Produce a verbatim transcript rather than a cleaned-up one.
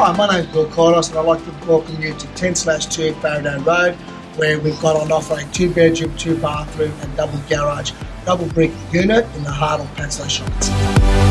Hi, my name's Bill Cordos and I'd like to welcome you to ten slash two Faraday Road, where we've got on offer a two bedroom, two bathroom and double garage, double brick unit in the heart of Padstow Shopping Centre.